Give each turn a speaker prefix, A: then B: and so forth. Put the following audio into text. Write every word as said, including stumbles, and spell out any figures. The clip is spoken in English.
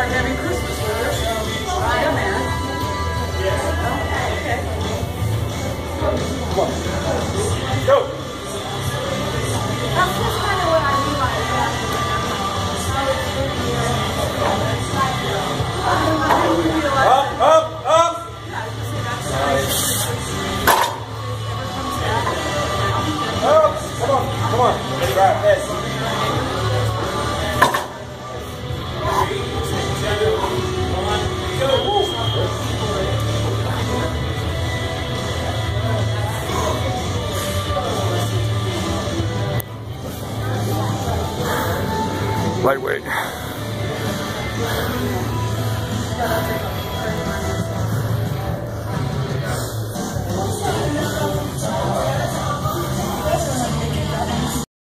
A: like having Christmas with her, so yeah, man. Okay.
B: Come on. Go.
A: That's just kind of what I mean by that.
B: Up, up, up. Up. Come on, come on. Right, yes.
C: Lightweight.